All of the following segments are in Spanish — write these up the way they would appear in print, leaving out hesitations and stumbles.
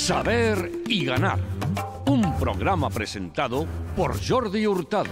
Saber y ganar. Un programa presentado por Jordi Hurtado.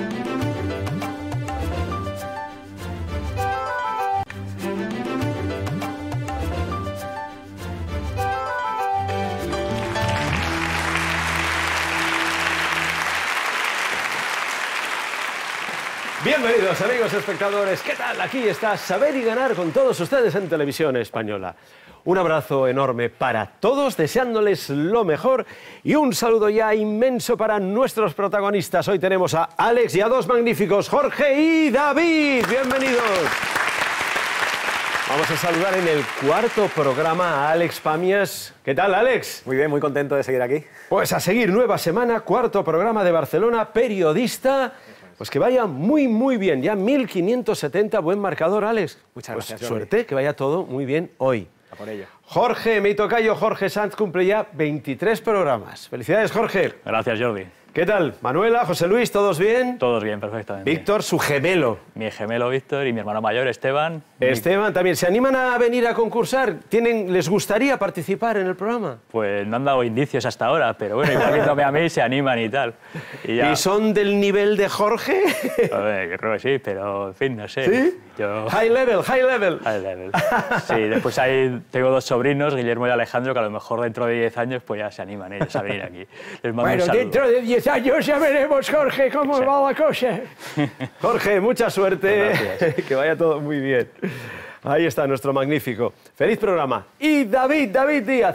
Bienvenidos amigos espectadores, ¿qué tal? Aquí está Saber y Ganar con todos ustedes en Televisión Española. Un abrazo enorme para todos, deseándoles lo mejor y un saludo ya inmenso para nuestros protagonistas. Hoy tenemos a Alex y a dos magníficos, Jorge y David. Bienvenidos. Vamos a saludar en el cuarto programa a Alex Pamias. ¿Qué tal, Alex? Muy bien, muy contento de seguir aquí. Pues a seguir, nueva semana, cuarto programa de Barcelona, periodista. Pues que vaya muy bien, ya 1570, buen marcador, Alex. Muchas gracias, pues Jordi. suerte, que vaya todo muy bien hoy. A por ello. Jorge, mi tocayo Jorge Sanz cumple ya 23 programas. Felicidades, Jorge. Gracias, Jordi. ¿Qué tal? Manuela, José Luis, ¿todos bien? Todos bien, perfectamente. Víctor, su gemelo. Mi gemelo Víctor y mi hermano mayor, Esteban. Esteban también. ¿Se animan a venir a concursar? ¿Les gustaría participar en el programa? Pues no han dado indicios hasta ahora, pero bueno, igual viéndome a mí se animan y tal. ¿Y son del nivel de Jorge? A ver, yo creo que sí, pero en fin, no sé. ¿Sí? High level. High level. Sí, después ahí tengo dos sobrinos, Guillermo y Alejandro, que a lo mejor dentro de 10 años pues ya se animan ellos a venir aquí. Les mando un saludo. Dentro de 10 años ya veremos, Jorge, cómo va la cosa. Jorge, mucha suerte. Gracias. Que vaya todo muy bien. Ahí está nuestro magnífico. Feliz programa. Y David Díaz,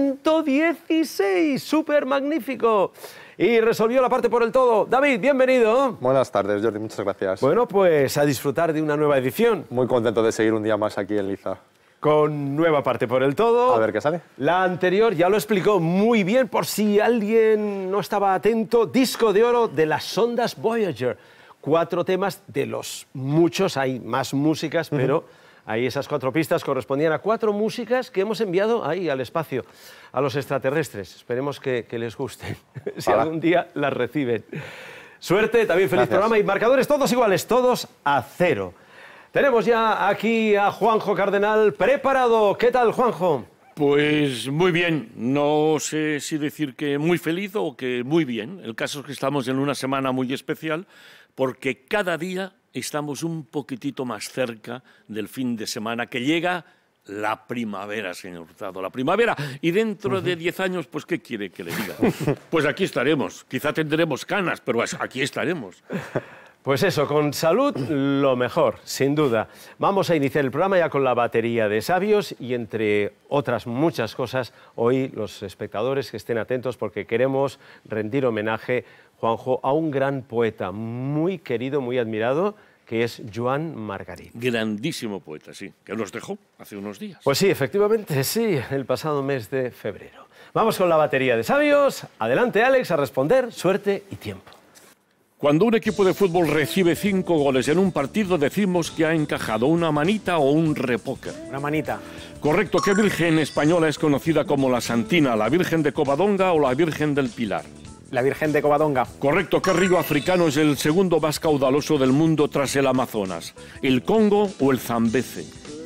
116, súper magnífico. Y resolvió la parte por el todo. David, bienvenido. Buenas tardes, Jordi, muchas gracias. Bueno, pues a disfrutar de una nueva edición. Muy contento de seguir un día más aquí en Liza. Con nueva parte por el todo. A ver qué sale. La anterior ya lo explicó muy bien, por si alguien no estaba atento. Disco de oro de las sondas Voyager. 4 temas de los muchos, hay más músicas, pero ahí esas 4 pistas correspondían a 4 músicas que hemos enviado ahí al espacio, a los extraterrestres. Esperemos que les gusten, si algún día las reciben. Suerte, también feliz programa y marcadores todos iguales, todos a 0. Tenemos ya aquí a Juanjo Cardenal preparado. ¿Qué tal, Juanjo? Pues muy bien, no sé si decir que muy feliz o que muy bien. El caso es que estamos en una semana muy especial porque cada día estamos un poquitito más cerca del fin de semana que llega la primavera, señor Hurtado, la primavera. Y dentro de 10 años, pues, ¿qué quiere que le diga? Pues aquí estaremos. Quizá tendremos canas, pero aquí estaremos. Pues eso, con salud lo mejor, sin duda. Vamos a iniciar el programa ya con la batería de sabios y entre otras muchas cosas, hoy los espectadores que estén atentos porque queremos rendir homenaje, Juanjo, a un gran poeta muy querido, muy admirado, que es Joan Margarit. Grandísimo poeta, sí, que nos dejó hace unos días. Pues sí, efectivamente, sí, el pasado mes de febrero. Vamos con la batería de sabios. Adelante, Alex, a responder. Suerte y tiempo. Cuando un equipo de fútbol recibe 5 goles en un partido, decimos que ha encajado una manita o un repóquer. Una manita. Correcto. ¿Qué virgen española es conocida como la Santina, la Virgen de Covadonga o la Virgen del Pilar? La Virgen de Covadonga. Correcto. ¿Qué río africano es el segundo más caudaloso del mundo tras el Amazonas? ¿El Congo o el Zambeze?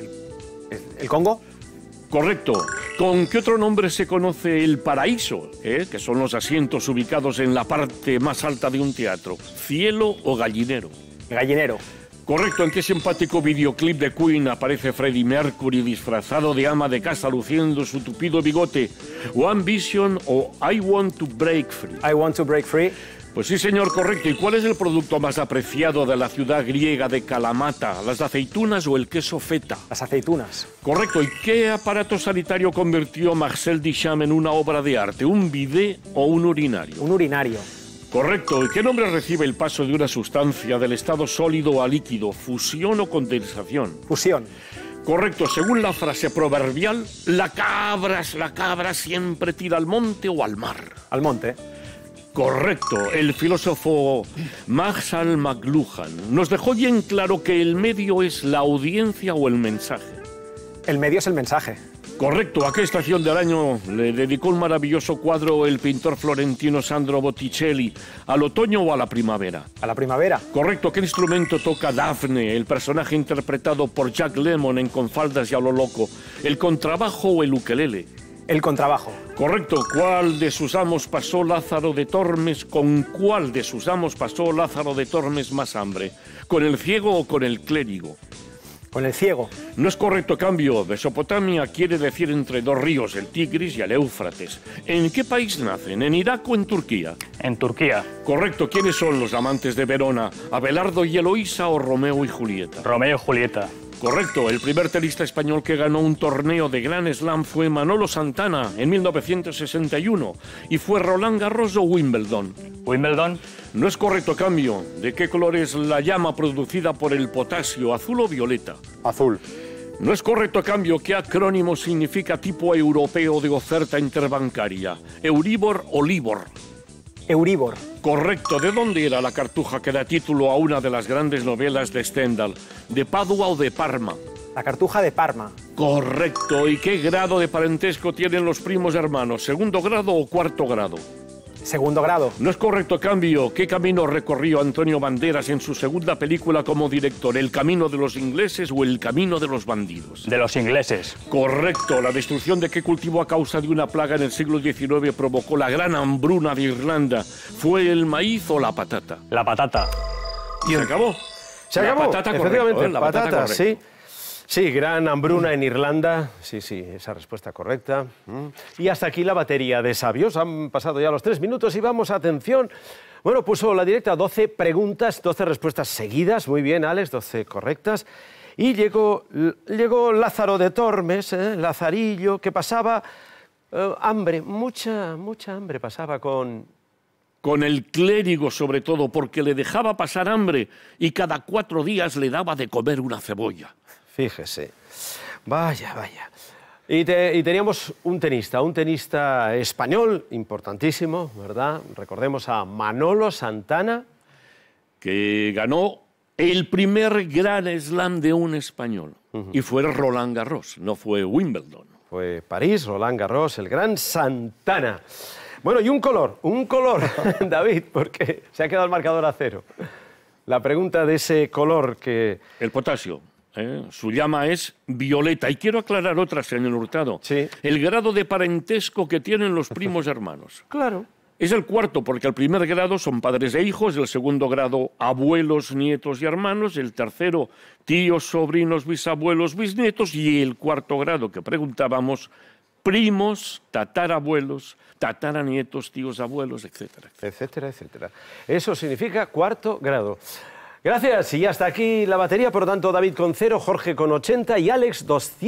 ¿El Congo? Correcto. ¿Con qué otro nombre se conoce el paraíso? Que son los asientos ubicados en la parte más alta de un teatro. ¿Cielo o gallinero? Gallinero. Correcto. ¿En qué simpático videoclip de Queen aparece Freddie Mercury disfrazado de ama de casa luciendo su tupido bigote? ¿One Vision o I Want to Break Free? I want to break free. Pues sí, señor, correcto. ¿Y cuál es el producto más apreciado de la ciudad griega de Kalamata? ¿Las aceitunas o el queso feta? Las aceitunas. Correcto. ¿Y qué aparato sanitario convirtió Marcel Duchamp en una obra de arte? ¿Un bidet o un urinario? Un urinario. Correcto. ¿Y qué nombre recibe el paso de una sustancia del estado sólido a líquido? ¿Fusión o condensación? Fusión. Correcto. Según la frase proverbial, la cabra siempre tira al monte o al mar. Al monte. Correcto. El filósofo Marshall McLuhan nos dejó bien claro que el medio es la audiencia o el mensaje. El medio es el mensaje. Correcto. ¿A qué estación del año le dedicó un maravilloso cuadro el pintor florentino Sandro Botticelli? ¿Al otoño o a la primavera? A la primavera. Correcto. ¿Qué instrumento toca Daphne, el personaje interpretado por Jack Lemmon en Con faldas y a lo loco? ¿El contrabajo o el ukelele? El contrabajo. Correcto. ¿Cuál de sus amos pasó Lázaro de Tormes? ¿Con cuál de sus amos pasó Lázaro de Tormes más hambre? ¿Con el ciego o con el clérigo? Con el ciego. No es correcto, cambio. Mesopotamia quiere decir entre dos ríos, el Tigris y el Éufrates. ¿En qué país nacen? ¿En Irak o en Turquía? En Turquía. Correcto. ¿Quiénes son los amantes de Verona? ¿Abelardo y Eloísa o Romeo y Julieta? Romeo y Julieta. Correcto. El primer tenista español que ganó un torneo de Grand Slam fue Manolo Santana en 1961. ¿Y fue Roland Garros o Wimbledon? Wimbledon. No es correcto, cambio. ¿De qué color es la llama producida por el potasio, azul o violeta? Azul. No es correcto, cambio. ¿Qué acrónimo significa tipo europeo de oferta interbancaria? ¿Euribor o Libor? Euribor. Correcto. ¿De dónde era la cartuja que da título a una de las grandes novelas de Stendhal? ¿De Padua o de Parma? La cartuja de Parma. Correcto. ¿Y qué grado de parentesco tienen los primos hermanos? ¿Segundo grado o cuarto grado? Segundo grado. No es correcto, cambio. ¿Qué camino recorrió Antonio Banderas en su segunda película como director? ¿El camino de los ingleses o el camino de los bandidos? De los ingleses. Correcto. ¿La destrucción de qué cultivo a causa de una plaga en el siglo XIX provocó la gran hambruna de Irlanda? ¿Fue el maíz o la patata? La patata. ¿Se acabó? Se acabó, La patata, efectivamente, correcto, la patata, patata, correcto. sí. Sí, gran hambruna en Irlanda. Sí, sí, esa respuesta correcta. Y hasta aquí la batería de sabios. Han pasado ya los 3 minutos y vamos, atención. Bueno, puso la directa 12 preguntas, 12 respuestas seguidas. Muy bien, Alex, 12 correctas. Y llegó Lázaro de Tormes, Lazarillo, que pasaba hambre, mucha hambre pasaba con el clérigo, sobre todo, porque le dejaba pasar hambre y cada 4 días le daba de comer una cebolla. Fíjese. Vaya. Y teníamos un tenista español importantísimo, ¿verdad? Recordemos a Manolo Santana. Que ganó el primer Grand Slam de un español. Y fue Roland Garros, no fue Wimbledon. Fue París, Roland Garros, el gran Santana. Bueno, y un color, David, porque se ha quedado el marcador a 0. La pregunta de ese color que... El potasio. Su llama es violeta. Y quiero aclarar otra, señor Hurtado. Sí. El grado de parentesco que tienen los primos hermanos. Claro. Es el cuarto, porque el primer grado son padres e hijos, el segundo grado abuelos, nietos y hermanos, el tercero tíos, sobrinos, bisabuelos, bisnietos, y el cuarto grado que preguntábamos, primos, tatarabuelos, tataranietos, tíos, abuelos, etcétera. Etcétera. Eso significa cuarto grado. Gracias, y hasta aquí la batería, por lo tanto, David con 0, Jorge con 80 y Alex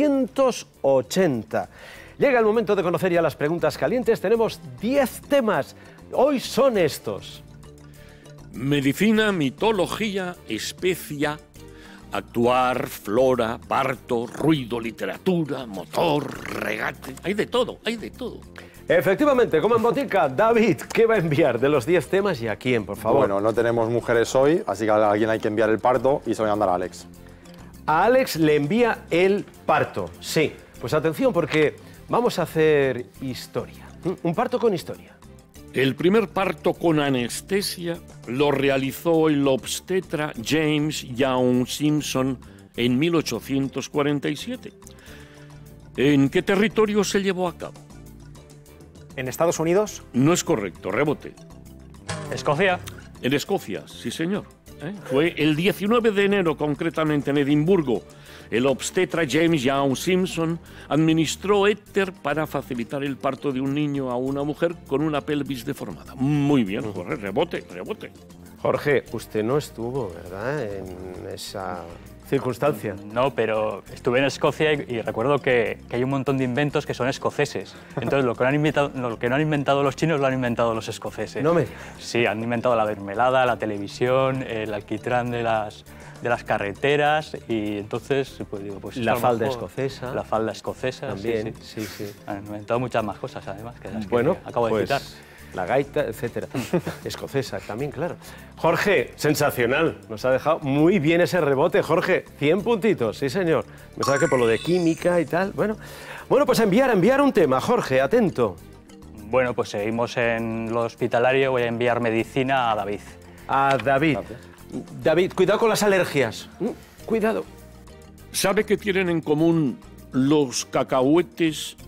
280. Llega el momento de conocer ya las preguntas calientes. Tenemos 10 temas. Hoy son estos. Medicina, mitología, especia, actuar, flora, parto, ruido, literatura, motor, regate. Hay de todo. Efectivamente, como en botica, David, ¿qué va a enviar de los 10 temas y a quién, por favor? Bueno, no tenemos mujeres hoy, así que a alguien hay que enviar el parto y se lo voy a mandar a Alex. A Alex le envía el parto, sí. Pues atención, porque vamos a hacer historia. Un parto con historia. El primer parto con anestesia lo realizó el obstetra James Young Simpson en 1847. ¿En qué territorio se llevó a cabo? ¿En Estados Unidos? No es correcto, rebote. Escocia. En Escocia, sí señor. Fue el 19 de enero, concretamente en Edimburgo. El obstetra James Young Simpson administró éter para facilitar el parto de un niño a una mujer con una pelvis deformada. Muy bien, Jorge, rebote. Jorge, usted no estuvo, ¿verdad?, en esa circunstancia. No, pero estuve en Escocia y recuerdo que hay un montón de inventos que son escoceses. Entonces, lo que no han inventado los chinos lo han inventado los escoceses. No me... Sí, han inventado la mermelada, la televisión, el alquitrán de las carreteras y entonces, pues digo, pues... La falda escocesa. La falda escocesa, también, sí. Sí. Han inventado muchas más cosas, además, que las bueno, que acabo de citar. La gaita, etcétera. Escocesa también, claro. Jorge, sensacional. Nos ha dejado muy bien ese rebote, Jorge. 100 puntitos, sí, señor. Me sabe que por lo de química y tal. Bueno, pues enviar un tema, Jorge, atento. Bueno, pues seguimos en lo hospitalario. Voy a enviar medicina a David. A David. David, cuidado con las alergias. Cuidado. ¿Sabe qué tienen en común los cacahuetes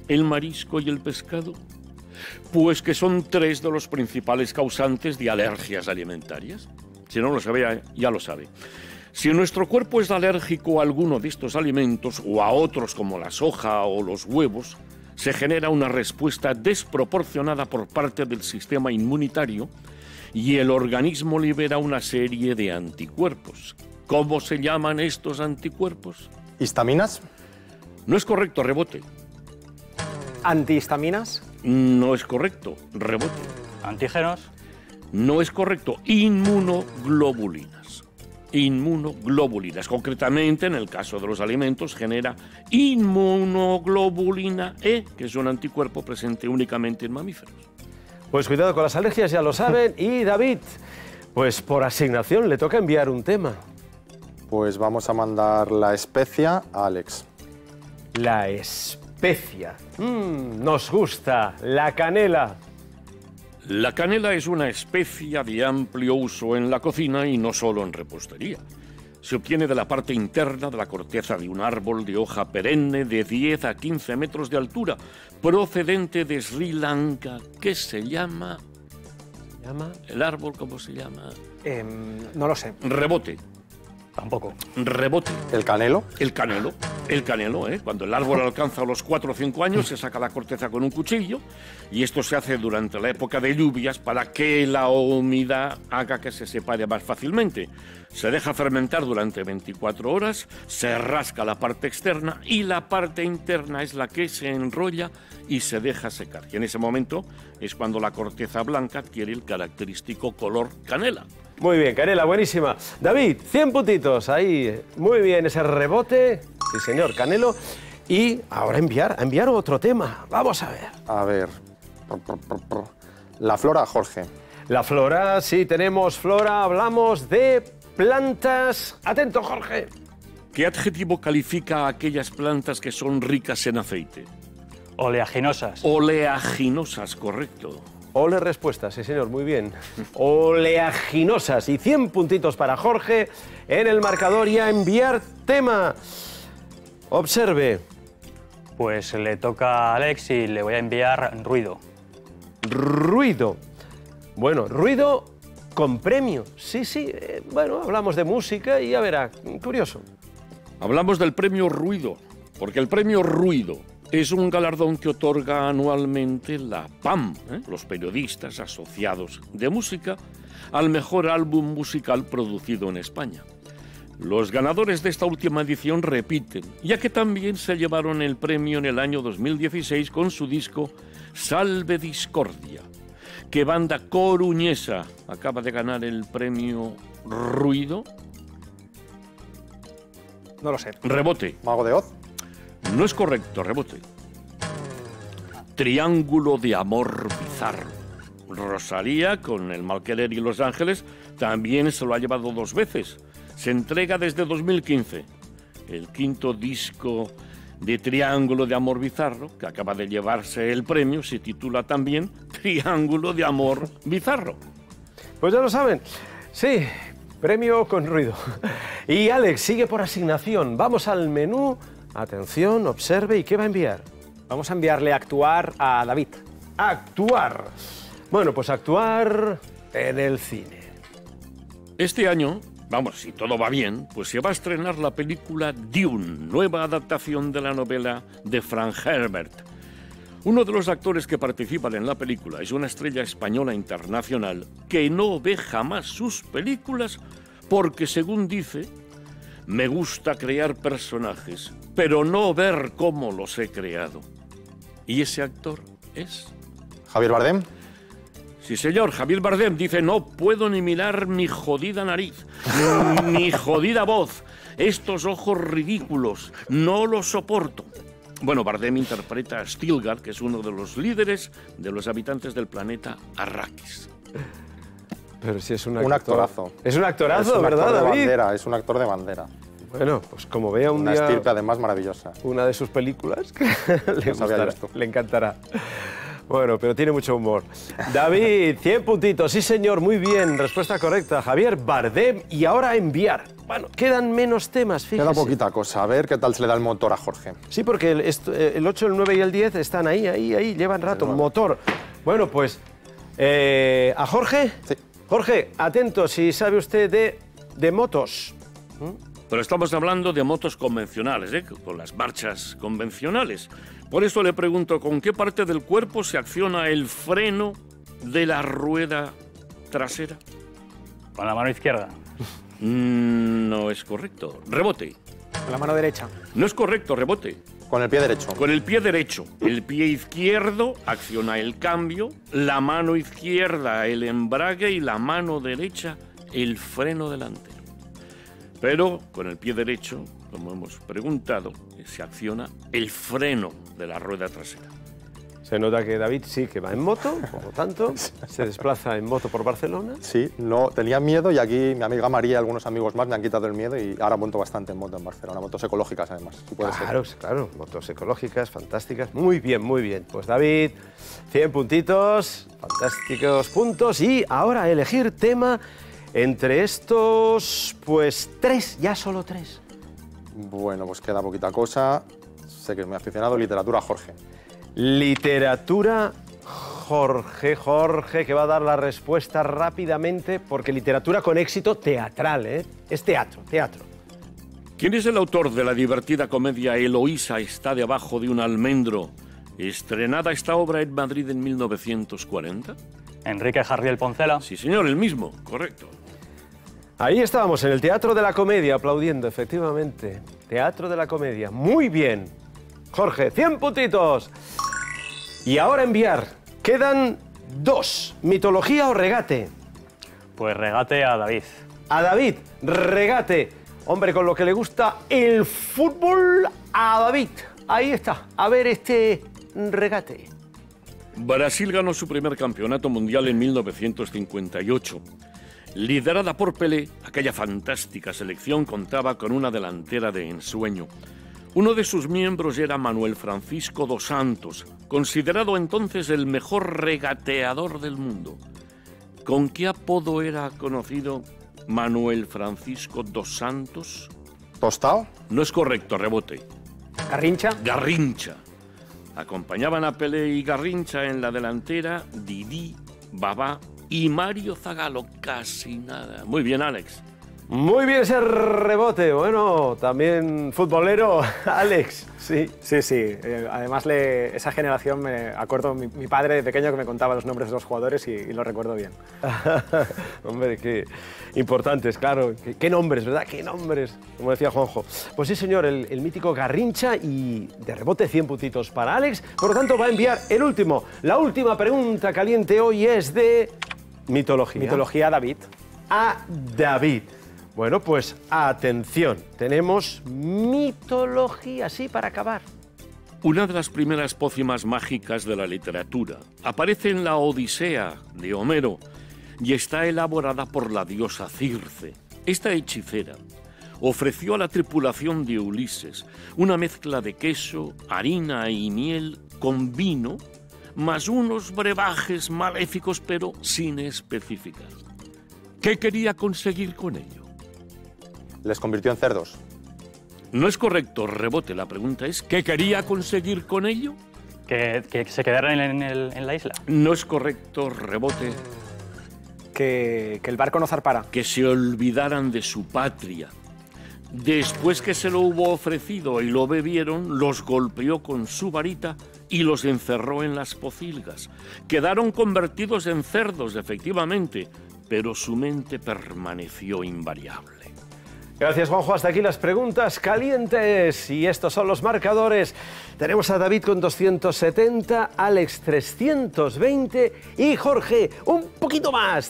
el marisco y el pescado? Pues que son 3 de los principales causantes de alergias alimentarias. Si no lo sabía, ya lo sabe. Si nuestro cuerpo es alérgico a alguno de estos alimentos o a otros como la soja o los huevos, se genera una respuesta desproporcionada por parte del sistema inmunitario y el organismo libera una serie de anticuerpos. ¿Cómo se llaman estos anticuerpos? ¿Histaminas? No es correcto, rebote. ¿Antihistaminas? No es correcto, rebote. ¿Antígenos? No es correcto, inmunoglobulinas. Inmunoglobulinas. Concretamente, en el caso de los alimentos, genera inmunoglobulina E, que es un anticuerpo presente únicamente en mamíferos. Pues cuidado con las alergias, ya lo saben. Y David, pues por asignación le toca enviar un tema. Pues vamos a mandar la especia a Alex. La especia. Nos gusta. La canela. La canela es una especia de amplio uso en la cocina y no solo en repostería. Se obtiene de la parte interna de la corteza de un árbol de hoja perenne de 10 a 15 metros de altura, procedente de Sri Lanka, que se llama... ¿El árbol cómo se llama? No lo sé. Rebote. Tampoco. Rebote. ¿El canelo? El canelo, cuando el árbol alcanza los 4 o 5 años se saca la corteza con un cuchillo y esto se hace durante la época de lluvias para que la humedad haga que se separe más fácilmente. Se deja fermentar durante 24 horas, se rasca la parte externa y la parte interna es la que se enrolla y se deja secar. Y en ese momento es cuando la corteza blanca adquiere el característico color canela. Muy bien, canela, buenísima. David, 100 puntitos, ahí. Muy bien, ese rebote. Sí, señor, canelo. Y ahora enviar otro tema. Vamos a ver. A ver. La flora, Jorge. La flora, sí, tenemos flora. Hablamos de plantas. Atento, Jorge. ¿Qué adjetivo califica a aquellas plantas que son ricas en aceite? Oleaginosas. Oleaginosas, correcto. Ole respuestas, sí señor, muy bien. Oleaginosas y 100 puntitos para Jorge en el marcador y a enviar tema. Observe. Pues le toca a Alex y le voy a enviar ruido. Ruido. Bueno, ruido con premio. Sí, bueno, hablamos de música y ya verá, curioso. Hablamos del premio Ruido, porque el premio Ruido es un galardón que otorga anualmente la PAM, los periodistas asociados de música, al mejor álbum musical producido en España. Los ganadores de esta última edición repiten, ya que también se llevaron el premio en el año 2016 con su disco Salve Discordia. ¿Qué banda coruñesa acaba de ganar el premio Ruido? No lo sé. Rebote. ¿Mago de Oz? No es correcto, rebote. Triángulo de amor bizarro. Rosalía, con El mal querer y Los Ángeles, también se lo ha llevado 2 veces. Se entrega desde 2015. El 5º disco de Triángulo de amor bizarro, que acaba de llevarse el premio, se titula también Triángulo de amor bizarro. Pues ya lo saben. Sí, premio con ruido. Y Alex, sigue por asignación. Vamos al menú. Atención, observe. ¿Y qué va a enviar? Vamos a enviarle actuar a David. Actuar. Bueno, pues actuar en el cine. Este año, si todo va bien, pues se va a estrenar la película Dune, nueva adaptación de la novela de Frank Herbert. Uno de los actores que participan en la película es una estrella española internacional que no ve jamás sus películas porque, según dice, me gusta crear personajes, pero no ver cómo los he creado. ¿Y ese actor es? ¿Javier Bardem? Sí, señor, Javier Bardem dice, no puedo ni mirar mi jodida nariz, mi jodida voz, estos ojos ridículos, no los soporto. Bueno, Bardem interpreta a Stilgar, que es uno de los líderes de los habitantes del planeta Arrakis. Pero si es un actorazo. Es un actorazo, Es un ¿verdad, actor de David? bandera, es un actor de bandera. Bueno, pues como vea un Una día estirpe además maravillosa. una de sus películas, Los había visto. le encantará. Bueno, pero tiene mucho humor. David, 100 puntitos. Sí, señor, muy bien. Respuesta correcta. Javier, Bardem y ahora enviar. Bueno, quedan menos temas, fíjese. Queda poquita cosa. A ver qué tal se le da el motor a Jorge. Sí, porque el 8, el 9 y el 10 están ahí, llevan rato. Motor. Bueno, pues, ¿a Jorge? Sí. Jorge, atento, si sabe usted de motos. Pero estamos hablando de motos convencionales, con las marchas convencionales. Por eso le pregunto, ¿con qué parte del cuerpo se acciona el freno de la rueda trasera? Con la mano izquierda. No es correcto. Rebote. Con la mano derecha. No es correcto, rebote. Con el pie derecho. Con el pie derecho. El pie izquierdo acciona el cambio, la mano izquierda el embrague y la mano derecha el freno delantero. Pero con el pie derecho, como hemos preguntado, se acciona el freno de la rueda trasera. Se nota que David sí que va en moto, por lo tanto, se desplaza en moto por Barcelona. Sí, no, tenía miedo y aquí mi amiga María y algunos amigos más me han quitado el miedo y ahora monto bastante en moto en Barcelona, motos ecológicas además. Si puede Claro, ser. claro, motos ecológicas, fantásticas. Muy bien, muy bien. Pues David, 100 puntitos, fantásticos puntos. Y ahora elegir tema entre estos, pues 3, ya solo 3. Bueno, pues queda poquita cosa. Sé que es muy aficionado. Literatura, Jorge. Literatura, Jorge, que va a dar la respuesta rápidamente, porque literatura con éxito teatral, ¿eh? Es teatro. ¿Quién es el autor de la divertida comedia Eloísa está debajo de un almendro, estrenada esta obra en Madrid en 1940? Enrique Jardiel Poncela. Sí, señor, el mismo, correcto. Ahí estábamos, en el Teatro de la Comedia, aplaudiendo, efectivamente. Teatro de la Comedia. Muy bien. Jorge, 100 puntitos. Y ahora enviar. Quedan 2. ¿Mitología o regate? Pues regate a David. A David, regate. Hombre, con lo que le gusta el fútbol, a David. Ahí está. A ver este regate. Brasil ganó su primer campeonato mundial en 1958. Liderada por Pelé, aquella fantástica selección contaba con una delantera de ensueño. Uno de sus miembros era Manuel Francisco dos Santos, considerado entonces el mejor regateador del mundo. ¿Con qué apodo era conocido Manuel Francisco dos Santos? ¿Tostado? No es correcto, rebote. Garrincha. Garrincha. Acompañaban a Pelé y Garrincha en la delantera Didi, Babá y Mario Zagallo. Casi nada. Muy bien, Alex. Muy bien ese rebote. Bueno, también futbolero, Alex. Sí. Sí. Además, esa generación, me acuerdo, mi padre de pequeño que me contaba los nombres de los jugadores y lo recuerdo bien. Hombre, qué importantes, claro. Qué nombres, ¿verdad? Qué nombres, como decía Juanjo. Pues sí, señor, el mítico Garrincha y de rebote 100 puntitos para Alex. Por lo tanto, va a enviar el último. La última pregunta caliente hoy es de mitología. Mitología, David. A David. Bueno, pues atención, tenemos mitología, sí, para acabar. Una de las primeras pócimas mágicas de la literatura aparece en la Odisea de Homero y está elaborada por la diosa Circe. Esta hechicera ofreció a la tripulación de Ulises una mezcla de queso, harina y miel con vino, más unos brebajes maléficos pero sin especificar. ¿Qué quería conseguir con ello? Les convirtió en cerdos. No es correcto, rebote. La pregunta es, ¿qué quería conseguir con ello? Que se quedaran en la isla. No es correcto, rebote. Que el barco no zarpara. Que se olvidaran de su patria. Después que se lo hubo ofrecido y lo bebieron, los golpeó con su varita y los encerró en las pocilgas. Quedaron convertidos en cerdos, efectivamente, pero su mente permaneció invariable. Gracias, Juanjo. Hasta aquí las preguntas calientes. Y estos son los marcadores. Tenemos a David con 270, Alex 320 y Jorge un poquito más,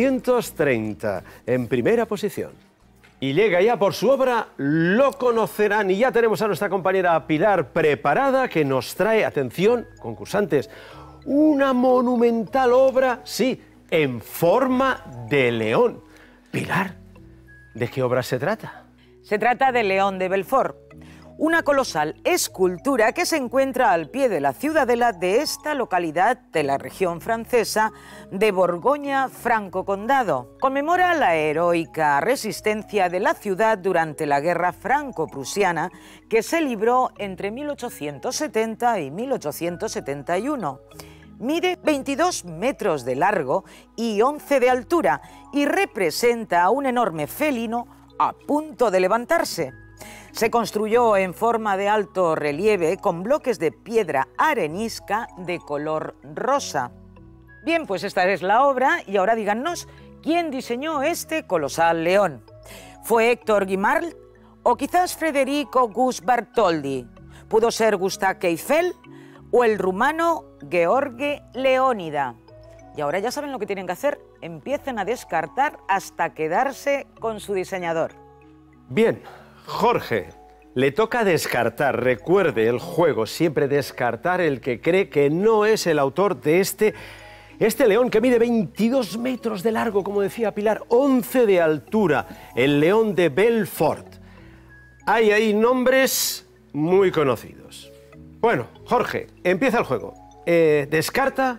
330, en primera posición. Y llega ya por su obra Lo conocerán. Y ya tenemos a nuestra compañera Pilar preparada, que nos trae, atención, concursantes, una monumental obra, sí, en forma de león. Pilar, ¿de qué obra se trata? Se trata de León de Belfort, una colosal escultura que se encuentra al pie de la ciudadela de esta localidad de la región francesa de Borgoña-Franco-Condado. Conmemora la heroica resistencia de la ciudad durante la guerra franco-prusiana que se libró entre 1870 y 1871. Mide 22 metros de largo y 11 de altura y representa a un enorme felino a punto de levantarse. Se construyó en forma de alto relieve con bloques de piedra arenisca de color rosa. Bien, pues esta es la obra y ahora díganos quién diseñó este colosal león. ¿Fue Héctor Guimard o quizás Frédéric Auguste Bartholdi? ¿Pudo ser Gustave Eiffel o el rumano George Leónida? Y ahora ya saben lo que tienen que hacer, empiecen a descartar hasta quedarse con su diseñador. Bien, Jorge, le toca descartar. Recuerde el juego, siempre descartar el que cree que no es el autor de este león que mide 22 metros de largo, como decía Pilar, 11 de altura, el león de Belfort. Hay ahí nombres muy conocidos. Bueno, Jorge, empieza el juego. Descarta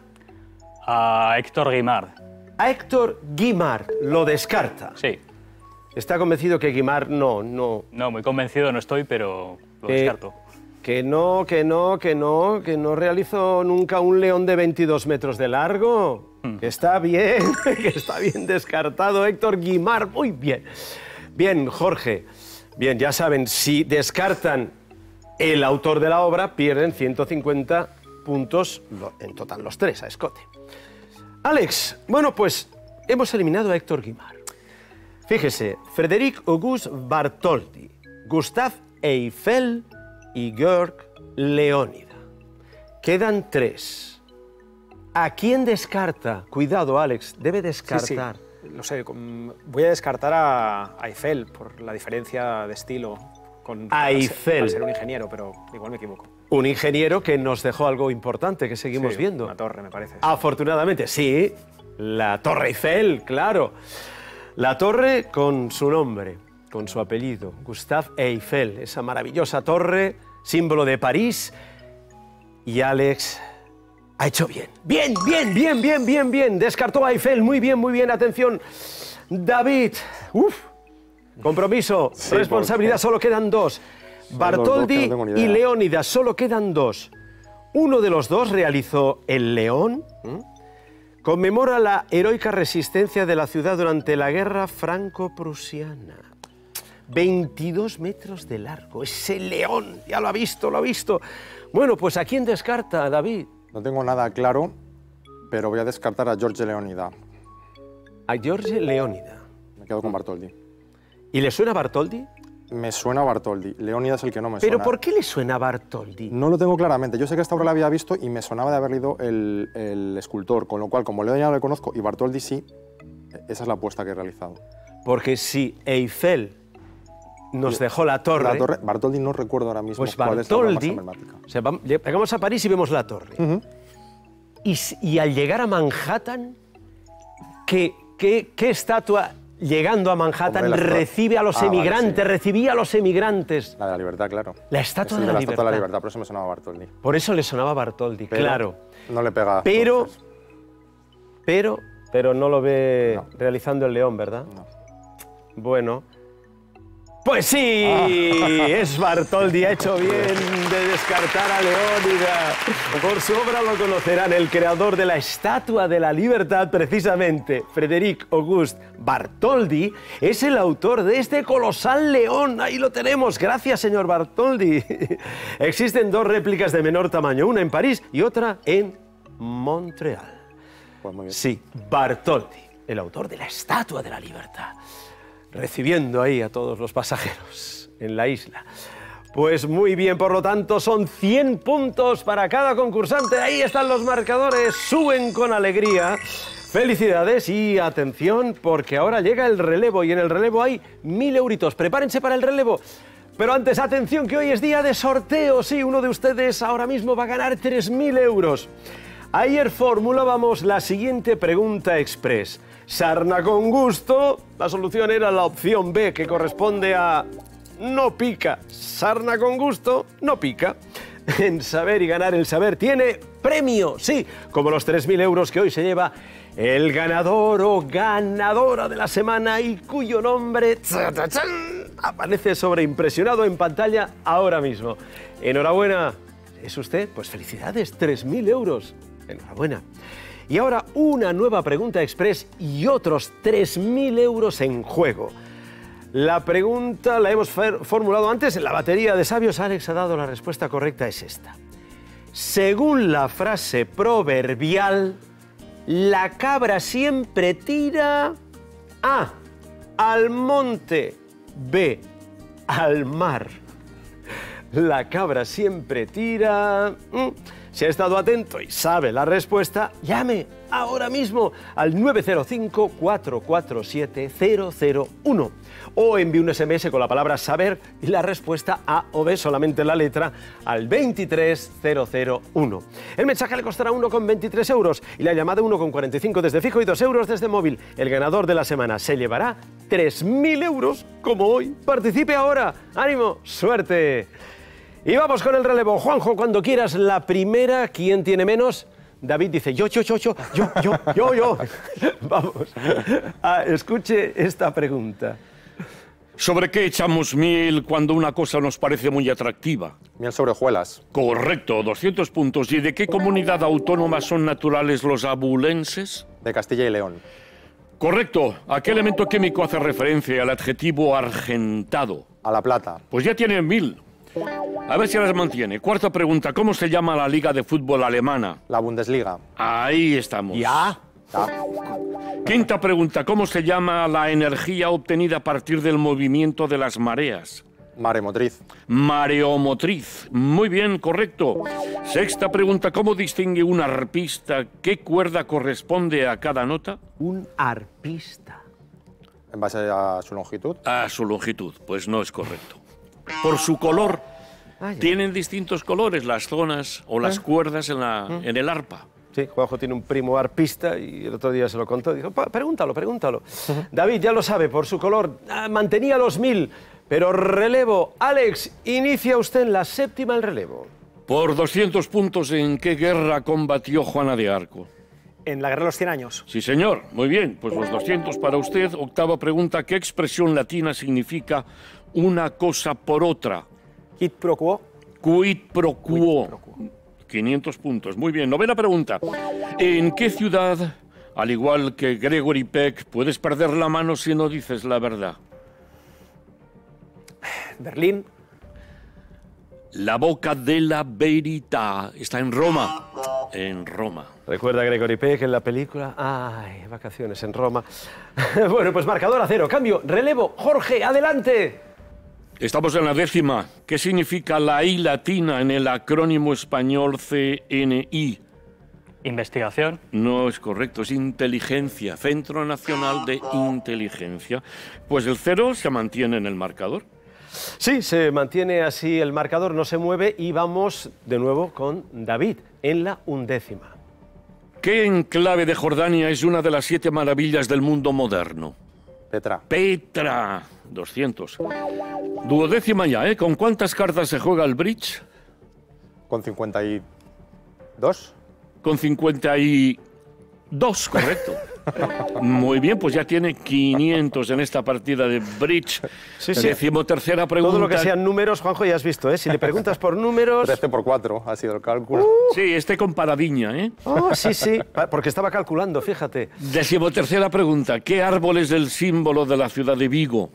A Héctor Guimard. a Héctor Guimard, lo descarta. Sí. Está convencido que Guimard no. No, muy convencido no estoy, pero lo descarto. Que no realizó nunca un león de 22 metros de largo. Que está bien descartado Héctor Guimard. Muy bien. Bien, Jorge. Bien, ya saben, si descartan el autor de la obra, pierden 150 puntos, en total los tres, a escote. Alex, bueno, pues hemos eliminado a Héctor Guimard. Fíjese, Frédéric Auguste Bartholdi, Gustave Eiffel y Georg Leónida. Quedan tres. ¿A quién descarta? Cuidado, Alex, debe descartar. Sí. No sé, voy a descartar a Eiffel por la diferencia de estilo. Eiffel. Al ser un ingeniero, pero igual me equivoco. Un ingeniero que nos dejó algo importante que seguimos viendo. Una torre, me parece. Afortunadamente, sí. La Torre Eiffel, claro. La torre con su nombre, con su apellido, Gustave Eiffel, esa maravillosa torre, símbolo de París. Y Alex ha hecho bien. Bien. Descartó a Eiffel. Muy bien. Atención, David. Compromiso, sí, responsabilidad, solo quedan dos. Bartholdi y Leónida, solo quedan dos. Uno de los dos realizó el león. Conmemora la heroica resistencia de la ciudad durante la guerra franco-prusiana. 22 metros de largo, ese león, ya lo ha visto. Bueno, pues ¿a quién descarta, David? No tengo nada claro, pero voy a descartar a George Leónida. A George Leónida. Me quedo con Bartholdi. ¿Y le suena Bartholdi? Me suena Bartholdi. Leónida es el que no me suena. ¿Pero por qué le suena Bartholdi? No lo tengo claramente. Yo sé que esta obra la había visto y me sonaba de haber leído el escultor, con lo cual, como Leónida no le conozco y Bartholdi sí, esa es la apuesta que he realizado. Porque si Eiffel nos dejó la torre... Bartholdi no recuerdo ahora mismo pues cuál es la obra más Bartholdi, emblemática. o sea, llegamos a París y vemos la torre. Y al llegar a Manhattan, ¿qué estatua, llegando a Manhattan, recibe a los emigrantes, vale, sí. Recibía a los emigrantes? La de la libertad, claro. La estatua de la libertad. Estatua de la libertad, por eso me sonaba Bartholdi. Por eso le sonaba Bartholdi, pero claro. No le pega. Pero no lo ve realizando el león, ¿verdad? No. Bueno. Pues sí, es Bartholdi, ha hecho bien de descartar a Leónida. Por su obra lo conocerán, el creador de la Estatua de la Libertad, precisamente, Frédéric Auguste Bartholdi, es el autor de este colosal león. Ahí lo tenemos, gracias, señor Bartholdi. Existen dos réplicas de menor tamaño, una en París y otra en Montreal. Pues muy bien. Sí, Bartholdi, el autor de la Estatua de la Libertad, recibiendo ahí a todos los pasajeros en la isla. Pues muy bien, por lo tanto, son 100 puntos para cada concursante. Ahí están los marcadores, suben con alegría. Felicidades y atención, porque ahora llega el relevo y en el relevo hay 1000 euritos. Prepárense para el relevo. Pero antes, atención, que hoy es día de sorteo. Sí, uno de ustedes ahora mismo va a ganar 3000 euros. Ayer formulábamos la siguiente pregunta express. Sarna con gusto, la solución era la opción B, que corresponde a no pica. Sarna con gusto no pica. En Saber y Ganar el Saber tiene premio, sí, como los 3.000 euros que hoy se lleva el ganador o ganadora de la semana y cuyo nombre aparece sobreimpresionado en pantalla ahora mismo. Enhorabuena. ¿Es usted? Pues felicidades, 3.000 euros. Enhorabuena. Y ahora una nueva pregunta express y otros 3.000 euros en juego. La pregunta la hemos formulado antes en la batería de sabios. Alex ha dado la respuesta correcta, es esta. Según la frase proverbial, la cabra siempre tira A, al monte, B, al mar. La cabra siempre tira... Si ha estado atento y sabe la respuesta, llame ahora mismo al 905-447-001 o envíe un SMS con la palabra saber y la respuesta A o B, solamente la letra, al 23001. El mensaje le costará 1,23 euros y la llamada 1,45 desde fijo y 2 euros desde móvil. El ganador de la semana se llevará 3.000 euros como hoy. Participe ahora. ¡Ánimo! ¡Suerte! Y vamos con el relevo. Juanjo, cuando quieras la primera. ¿Quién tiene menos? David dice yo. Vamos. Escuche esta pregunta. ¿Sobre qué echamos miel cuando una cosa nos parece muy atractiva? Miel sobre hojuelas. Correcto, 200 puntos. ¿Y de qué comunidad autónoma son naturales los abulenses? De Castilla y León. Correcto. ¿A qué elemento químico hace referencia el adjetivo argentado? A la plata. Pues ya tiene 1.000. A ver si las mantiene. Cuarta pregunta. ¿Cómo se llama la liga de fútbol alemana? La Bundesliga. Ahí estamos. Ya. Quinta pregunta. ¿Cómo se llama la energía obtenida a partir del movimiento de las mareas? Maremotriz. Mareomotriz. Muy bien, correcto. Sexta pregunta. ¿Cómo distingue un arpista qué cuerda corresponde a cada nota? Un arpista. En base a su longitud. A su longitud. Pues no es correcto. Por su color. Tienen distintos colores las zonas o las cuerdas en el arpa. Sí, Juanjo tiene un primo arpista y el otro día se lo contó. Dijo, pregúntalo. David ya lo sabe, por su color mantenía los 1.000, pero relevo. Alex, inicia usted en la séptima el relevo. Por 200 puntos, ¿en qué guerra combatió Juana de Arco? En la Guerra de los 100 años. Sí, señor. Muy bien, pues los 200 para usted. Octava pregunta, ¿qué expresión latina significa una cosa por otra? Quid pro quo. Quid pro quo. 500 puntos. Muy bien. Novena pregunta. ¿En qué ciudad, al igual que Gregory Peck, puedes perder la mano si no dices la verdad? Berlín. La boca de la verità. Está en Roma. En Roma. ¿Recuerda a Gregory Peck en la película? Ay, vacaciones en Roma. Bueno, pues marcador a 0. Cambio, relevo. Jorge, adelante. Estamos en la décima. ¿Qué significa la I latina en el acrónimo español CNI? Investigación. No es correcto, es inteligencia. Centro Nacional de Inteligencia. Pues el 0 se mantiene en el marcador. Sí, se mantiene así el marcador, no se mueve y vamos de nuevo con David en la 11ª. ¿Qué enclave de Jordania es una de las 7 maravillas del mundo moderno? Petra. Petra. 200. Duodécima ya, ¿eh? ¿Con cuántas cartas se juega el bridge? Con 52. Con 52, correcto. Muy bien, pues ya tiene 500 en esta partida de bridge. Sí. 13ª pregunta. Todo lo que sean números, Juanjo, ya has visto, ¿eh? Si le preguntas por números... 13 por 4 ha sido el cálculo. Sí, con paradiña, ¿eh? Oh, sí, porque estaba calculando, fíjate. 13ª pregunta. ¿Qué árbol es el símbolo de la ciudad de Vigo?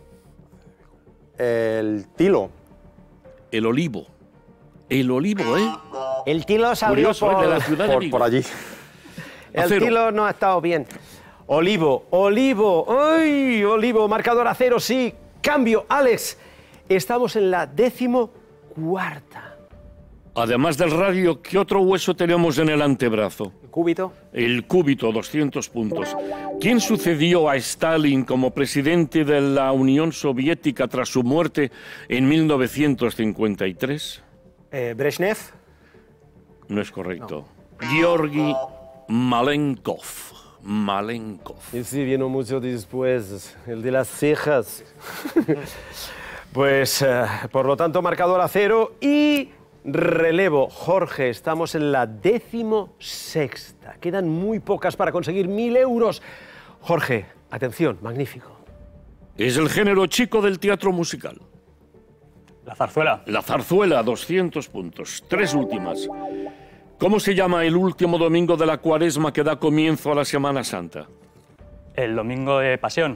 El tilo. El olivo. El olivo, ¿eh? El tilo salió Curioso, de la ciudad de Vigo. Por allí. El tilo no ha estado bien. Olivo. ¡Ay, olivo! Marcador a 0, sí. Cambio, Alex. Estamos en la 14ª. Además del radio, ¿qué otro hueso tenemos en el antebrazo? Cúbito. El cúbito, 200 puntos. ¿Quién sucedió a Stalin como presidente de la Unión Soviética tras su muerte en 1953? Brezhnev. No es correcto. Georgi Malenkov. Y sí, vino mucho después, el de las cejas. Pues, por lo tanto, marcador a 0 y relevo. Jorge, estamos en la 16ª. Quedan muy pocas para conseguir 1.000 euros. Jorge, atención, magnífico. Es el género chico del teatro musical. La zarzuela. La zarzuela, 200 puntos. 3 últimas. ¿Cómo se llama el último domingo de la Cuaresma que da comienzo a la Semana Santa? El domingo de Pasión.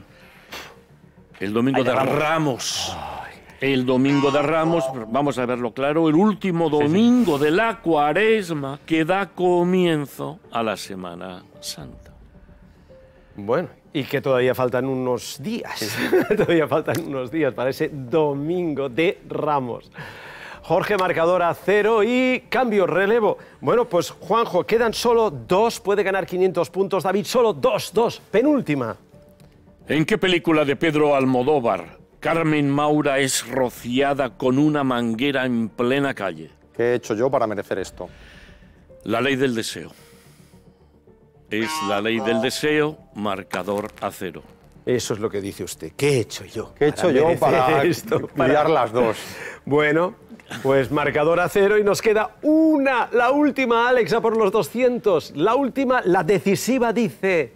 El domingo de Ramos. El domingo de Ramos, vamos a verlo claro, el último domingo de la Cuaresma que da comienzo a la Semana Santa. Bueno, y que todavía faltan unos días. Todavía faltan unos días para ese domingo de Ramos. Jorge, marcador a 0 y cambio, relevo. Bueno, pues Juanjo, quedan solo 2, puede ganar 500 puntos. David, solo 2, penúltima. ¿En qué película de Pedro Almodóvar Carmen Maura es rociada con una manguera en plena calle? ¿Qué he hecho yo para merecer esto? La ley del deseo. Es la ley del deseo, marcador a 0. Eso es lo que dice usted. ¿Qué he hecho yo? ¿Qué he hecho yo para pillar las dos? Bueno, pues marcador a 0 y nos queda una, la última, Alex, a por los 200. La última, la decisiva, dice...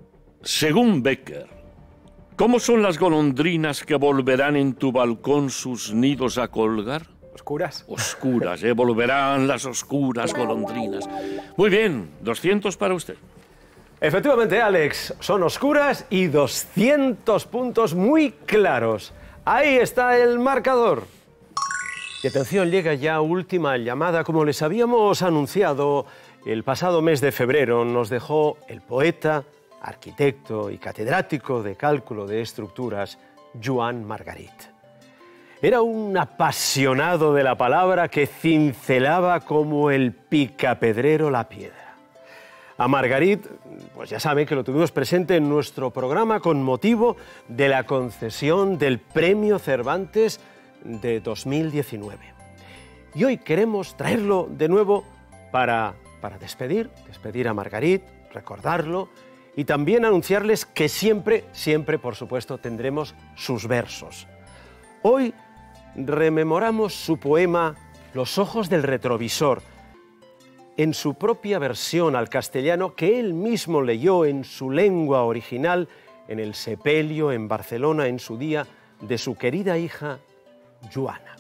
Según Becker, ¿cómo son las golondrinas que volverán en tu balcón sus nidos a colgar? ¿Oscuras? Oscuras, volverán las oscuras golondrinas. Muy bien, 200 para usted. Efectivamente, Alex, son oscuras y 200 puntos muy claros. Ahí está el marcador. Y atención, llega ya última llamada. Como les habíamos anunciado, el pasado mes de febrero nos dejó el poeta, arquitecto y catedrático de cálculo de estructuras, Joan Margarit. Era un apasionado de la palabra que cincelaba como el picapedrero la piedra. A Margarit, pues ya saben que lo tuvimos presente en nuestro programa con motivo de la concesión del Premio Cervantes de 2019. Y hoy queremos traerlo de nuevo para despedir a Margarit, recordarlo y también anunciarles que siempre, por supuesto, tendremos sus versos. Hoy rememoramos su poema Los ojos del retrovisor, en su propia versión al castellano que él mismo leyó en su lengua original en el sepelio en Barcelona en su día de su querida hija Joana.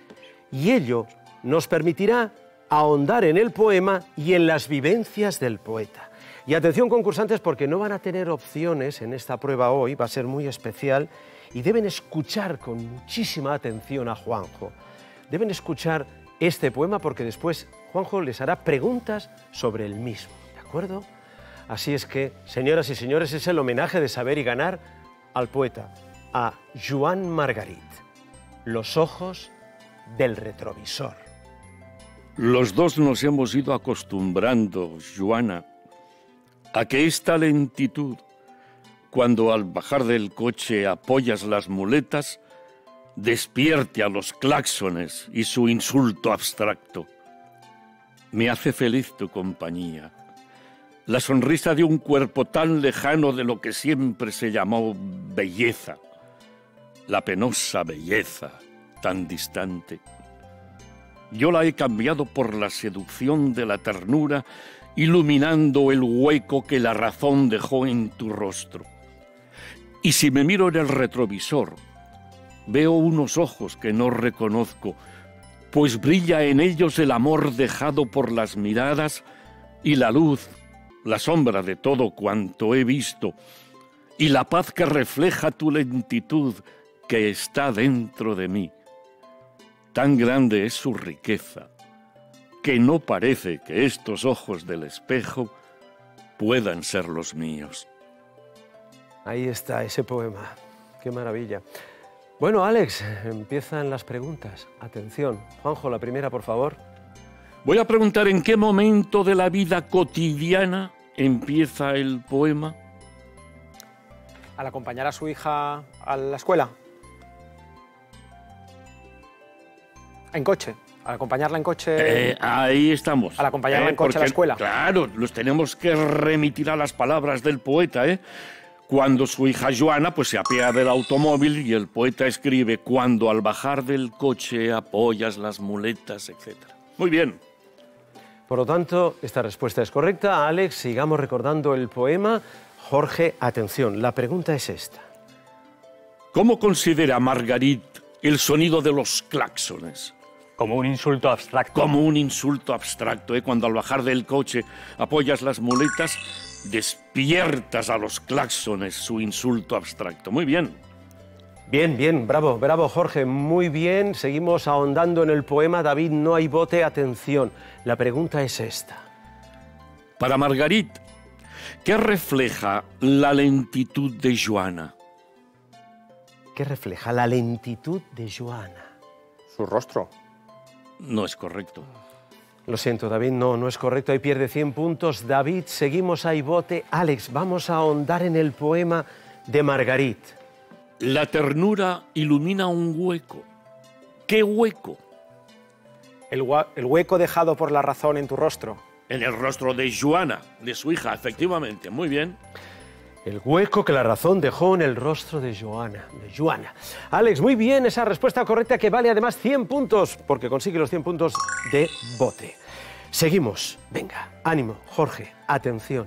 Y ello nos permitirá ahondar en el poema y en las vivencias del poeta. Y atención, concursantes, porque no van a tener opciones en esta prueba hoy, va a ser muy especial y deben escuchar con muchísima atención a Juanjo. Deben escuchar este poema porque después Juanjo les hará preguntas sobre el mismo, ¿de acuerdo? Así es que, señoras y señores, es el homenaje de saber y ganar al poeta, a Joan Margarit. Los ojos del retrovisor. Los dos nos hemos ido acostumbrando, Joana, a que esta lentitud, cuando al bajar del coche apoyas las muletas, despierte a los claxones y su insulto abstracto. Me hace feliz tu compañía, la sonrisa de un cuerpo tan lejano de lo que siempre se llamó belleza, la penosa belleza tan distante. Yo la he cambiado por la seducción de la ternura, iluminando el hueco que la razón dejó en tu rostro. Y si me miro en el retrovisor, veo unos ojos que no reconozco, pues brilla en ellos el amor dejado por las miradas y la luz, la sombra de todo cuanto he visto, y la paz que refleja tu lentitud que está dentro de mí. Tan grande es su riqueza, que no parece que estos ojos del espejo puedan ser los míos. Ahí está ese poema. Qué maravilla. Bueno, Alex, empiezan las preguntas. Atención. Juanjo, la primera, por favor. Voy a preguntar en qué momento de la vida cotidiana empieza el poema. Al acompañar a su hija a la escuela. En coche. Al acompañarla en coche... Ahí estamos. Al acompañarla en coche a la escuela. Claro, los tenemos que remitir a las palabras del poeta, cuando su hija Joana pues, se apea del automóvil y el poeta escribe cuando al bajar del coche apoyas las muletas, etc. Muy bien. Por lo tanto, esta respuesta es correcta. Alex, sigamos recordando el poema. Jorge, atención, la pregunta es esta. ¿Cómo considera Marguerite el sonido de los claxones? Como un insulto abstracto. Como un insulto abstracto, ¿eh? Cuando al bajar del coche apoyas las muletas, despiertas a los claxones su insulto abstracto. Muy bien. Bien, bien, bravo, bravo Jorge, muy bien. Seguimos ahondando en el poema. David, no hay bote, atención. La pregunta es esta. Para Marguerite, ¿qué refleja la lentitud de Joana? ¿Qué refleja la lentitud de Joana? Su rostro. No es correcto. Lo siento, David, no es correcto. Ahí pierde 100 puntos. David, seguimos ahí bote. Alex, vamos a ahondar en el poema de Marguerite. La ternura ilumina un hueco. ¿Qué hueco? El hueco dejado por la razón en tu rostro. En el rostro de Joana, de su hija, efectivamente. Muy bien. El hueco que la razón dejó en el rostro de Joana. Alex, muy bien, esa respuesta correcta que vale además 100 puntos, porque consigue los 100 puntos de bote. Seguimos. Venga, ánimo, Jorge, atención.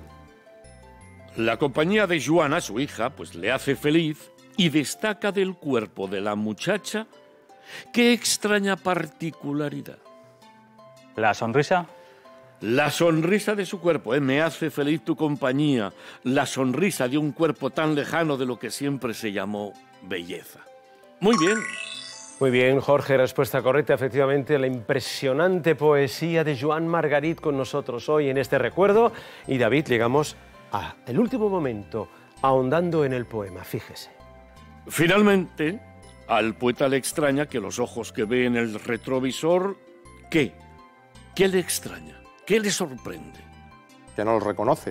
La compañía de Joana, su hija, pues le hace feliz y destaca del cuerpo de la muchacha. ¡Qué extraña particularidad! ¿La sonrisa? La sonrisa de su cuerpo, ¿eh? Me hace feliz tu compañía. La sonrisa de un cuerpo tan lejano de lo que siempre se llamó belleza. Muy bien. Muy bien, Jorge, respuesta correcta. Efectivamente, la impresionante poesía de Joan Marguerite con nosotros hoy en este recuerdo. Y David, llegamos al último momento, ahondando en el poema. Fíjese. Finalmente, al poeta le extraña que los ojos que ve en el retrovisor, ¿qué? ¿Qué le extraña? ¿Qué le sorprende? Que no los reconoce.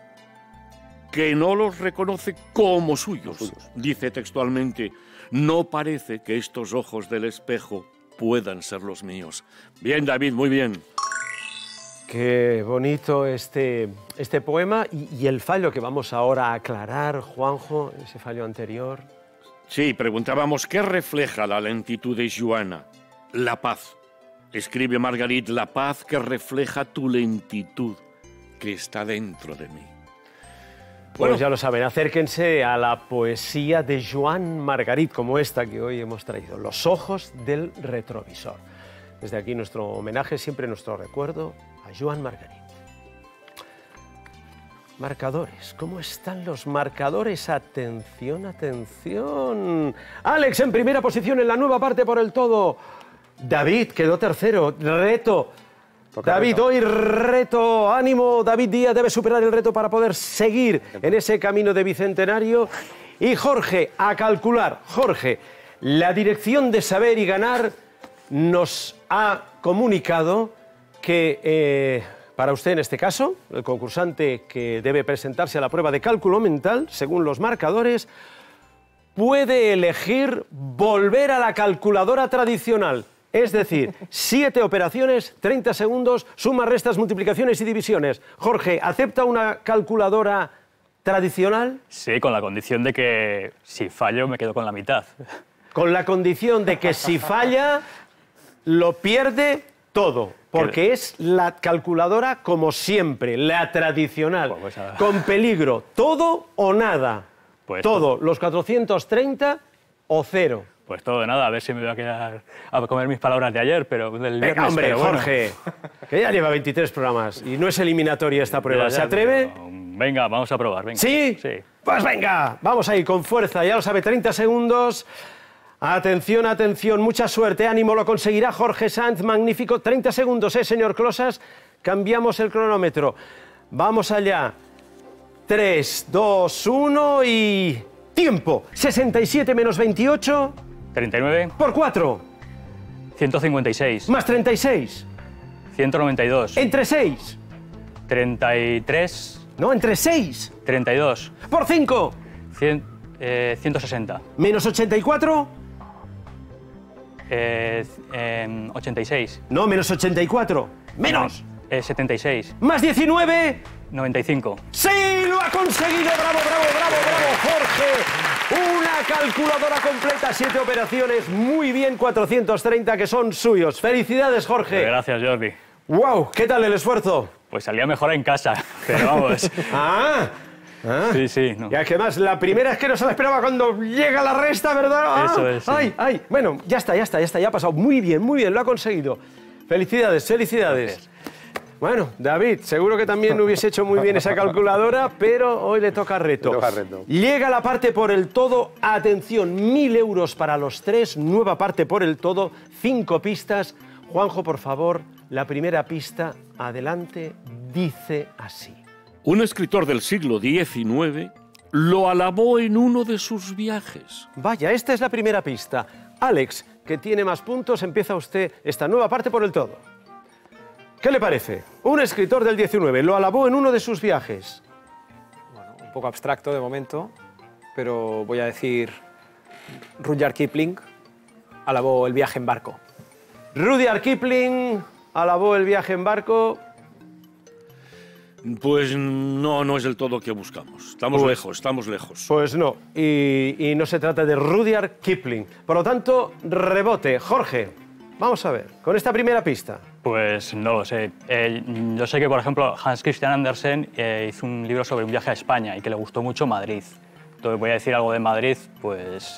Que no los reconoce como suyos. Dice textualmente, no parece que estos ojos del espejo puedan ser los míos. Bien, David, muy bien. Qué bonito este poema y el fallo que vamos ahora a aclarar, Juanjo, ese fallo anterior. Sí, preguntábamos, ¿qué refleja la lentitud de Joana? La paz. Escribe Marguerite, la paz que refleja tu lentitud, que está dentro de mí. Bueno, ya lo saben, acérquense a la poesía de Joan Marguerite, como esta que hoy hemos traído, Los ojos del retrovisor. Desde aquí nuestro homenaje, siempre nuestro recuerdo a Joan Marguerite. Marcadores, ¿cómo están los marcadores? Atención, atención. Alex en primera posición en la nueva parte por el todo. David quedó tercero. Reto. David, hoy reto. Ánimo, David Díaz debe superar el reto para poder seguir en ese camino de bicentenario. Y Jorge, a calcular. Jorge, la Dirección de Saber y Ganar nos ha comunicado que para usted en este caso, el concursante que debe presentarse a la prueba de cálculo mental, según los marcadores, puede elegir volver a la calculadora tradicional. Es decir, 7 operaciones, 30 segundos, sumas, restas, multiplicaciones y divisiones. Jorge, ¿acepta una calculadora tradicional? Sí, con la condición de que si fallo me quedo con la mitad. Con la condición de que si falla, lo pierde todo. Porque es la calculadora como siempre, la tradicional, con peligro, todo o nada. Pues todo, los 430 o cero. Pues todo de nada, a ver si me voy a quedar a comer mis palabras de ayer, pero del viernes. Venga, hombre, pero bueno. Jorge, que ya lleva 23 programas y no es eliminatoria esta prueba. ¿Se atreve? Venga, vamos a probar, venga. ¿Sí? Sí. Pues venga, vamos ahí con fuerza, ya lo sabe, 30 segundos. Atención, atención, mucha suerte, ánimo, lo conseguirá Jorge Sanz, magnífico. 30 segundos, señor Closas. Cambiamos el cronómetro. Vamos allá. 3, 2, 1 y... ¡tiempo! 67 menos 28... 39. Por 4. 156. Más 36. 192. Entre 6. 33. No, entre 6. 32. Por 5. 160. Menos 84. 86. No, menos 84. Menos. 76. Más 19. 95. ¡Sí, lo lo ha conseguido. ¡Bravo, bravo, bravo, bravo, Jorge! Una calculadora completa, 7 operaciones. Muy bien, 430 que son suyos. ¡Felicidades, Jorge! Gracias, Jordi. ¡Wow! ¿Qué tal el esfuerzo? Pues salía mejor en casa, pero vamos. Sí, sí. No. Y además, la primera es que no se la esperaba cuando llega la resta, ¿verdad? Eso es, sí. ¡Ay, ay! Bueno, ya está, ya ha pasado. Muy bien, lo ha conseguido. Felicidades, felicidades. Gracias. Bueno, David, seguro que también hubiese hecho muy bien esa calculadora, pero hoy le toca reto. Le toca reto. Llega la parte por el todo. Atención, 1.000 euros para los tres. Nueva parte por el todo. 5 pistas. Juanjo, por favor, la primera pista, adelante, dice así. Un escritor del siglo XIX lo alabó en uno de sus viajes. Vaya, esta es la primera pista. Alex, que tiene más puntos, empieza usted esta nueva parte por el todo. ¿Qué le parece? Un escritor del 19 lo alabó en uno de sus viajes. Bueno, un poco abstracto de momento, pero voy a decir Rudyard Kipling alabó el viaje en barco. Rudyard Kipling alabó el viaje en barco. Pues no es del todo lo que buscamos. Estamos lejos. Pues no, y no se trata de Rudyard Kipling. Por lo tanto, rebote. Jorge, vamos a ver, con esta primera pista. Pues no lo sé. Yo sé que, por ejemplo, Hans Christian Andersen hizo un libro sobre un viaje a España y que le gustó mucho Madrid. Entonces voy a decir algo de Madrid, pues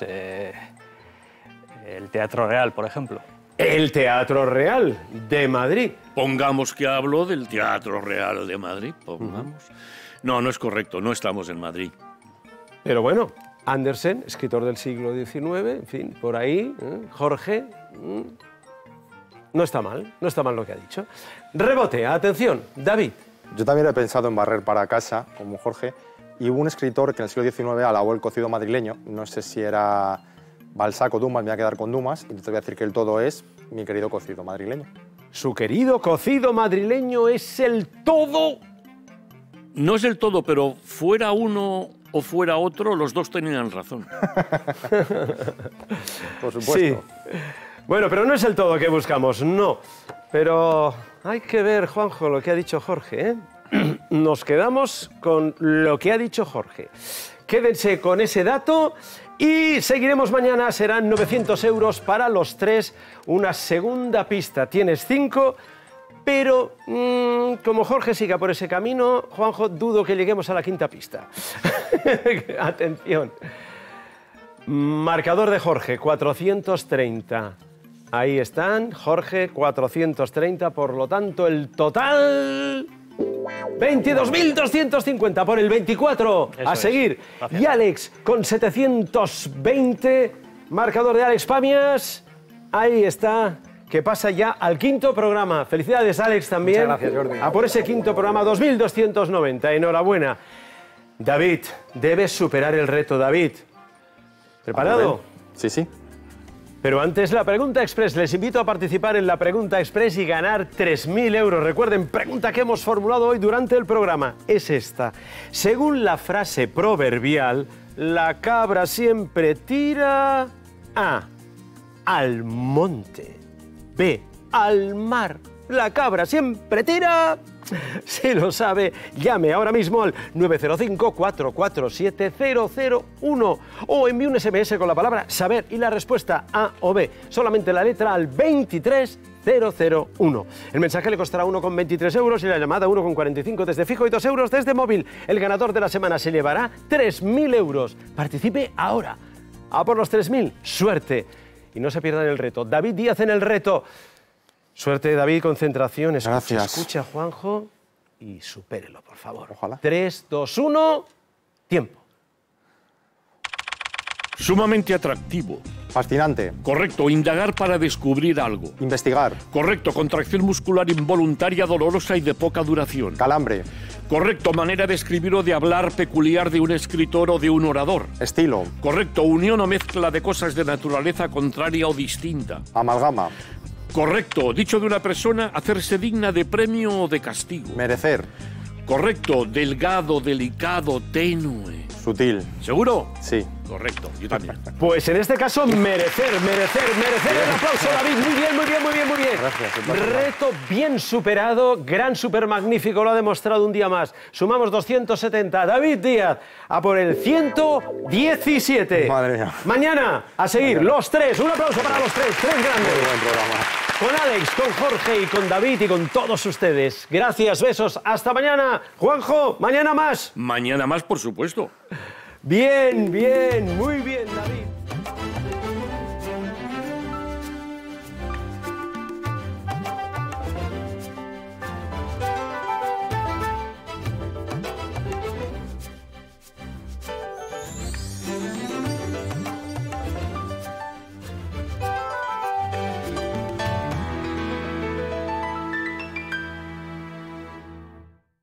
el Teatro Real, por ejemplo. El Teatro Real de Madrid. Pongamos que hablo del Teatro Real de Madrid, pongamos. No es correcto, no estamos en Madrid. Pero bueno, Andersen, escritor del siglo XIX, en fin, por ahí, Jorge, no está mal lo que ha dicho. Rebote, atención, David. Yo también he pensado en barrer para casa, como Jorge, y hubo un escritor que en el siglo XIX alabó el cocido madrileño, no sé si era Balzac o Dumas, me voy a quedar con Dumas, y te voy a decir que el todo es mi querido cocido madrileño. Su querido cocido madrileño es el todo. No es el todo, pero fuera uno o fuera otro, los dos tenían razón. Por supuesto. Sí. Bueno, pero no es el todo que buscamos, no. Pero hay que ver, Juanjo, lo que ha dicho Jorge, ¿eh? Nos quedamos con lo que ha dicho Jorge. Quédense con ese dato y seguiremos mañana. Serán 900 euros para los tres. Una segunda pista. Tienes 5, pero como Jorge siga por ese camino, Juanjo, dudo que lleguemos a la quinta pista. Atención. Marcador de Jorge, 430. Ahí están, Jorge, 430. Por lo tanto, el total... 22.250 por el 24. Eso a es. seguir. Gracias. Y Alex con 720. Marcador de Alex Pamias. Ahí está. Que pasa ya al quinto programa. Felicidades, Alex, también. Muchas gracias, Jordi. A por ese quinto programa, 2.290. Enhorabuena. David, debes superar el reto, David. ¿Preparado? Sí, sí. Pero antes, la Pregunta Express. Les invito a participar en la Pregunta Express y ganar 3.000 euros. Recuerden, pregunta que hemos formulado hoy durante el programa es esta. Según la frase proverbial, la cabra siempre tira A, al monte, B, al mar. La cabra siempre tira... Si lo sabe, llame ahora mismo al 905-447-001 o envíe un SMS con la palabra saber y la respuesta A o B. Solamente la letra al 23001. El mensaje le costará 1,23 euros y la llamada 1,45 desde fijo y 2 euros desde móvil. El ganador de la semana se llevará 3.000 euros. Participe ahora. A por los 3.000. Suerte. Y no se pierdan el reto. David Díaz en el reto. Suerte, David, concentración. Gracias. Escucha, Juanjo, y supérelo, por favor. Ojalá. 3, 2, 1, tiempo. Sumamente atractivo. Fascinante. Correcto, indagar para descubrir algo. Investigar. Correcto, contracción muscular involuntaria, dolorosa y de poca duración. Calambre. Correcto, manera de escribir o de hablar peculiar de un escritor o de un orador. Estilo. Correcto, unión o mezcla de cosas de naturaleza contraria o distinta. Amalgama. Correcto, dicho de una persona, hacerse digna de premio o de castigo. Merecer. Correcto, delgado, delicado, tenue. Sutil. ¿Seguro? Sí. Correcto, yo también. Pues en este caso, merecer el aplauso, David. Muy bien. Gracias. Reto bien superado, gran, súper magnífico, lo ha demostrado un día más. Sumamos 270. David Díaz, a por el 117. Madre mía. Mañana, a seguir, los tres. Un aplauso para los tres grandes. Muy buen programa. Con Alex, con Jorge y con David y con todos ustedes. Gracias, besos. Hasta mañana. Juanjo, mañana más. Mañana más, por supuesto. Bien, muy bien, David.